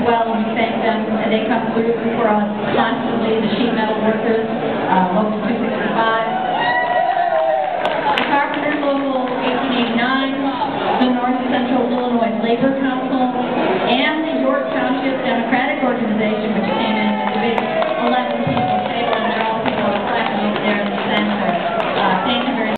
well, and we thank them, and they come through for us constantly, the sheet metal workers, Local 265. The Carpenters, Local 1889, the North Central Illinois Labor Council,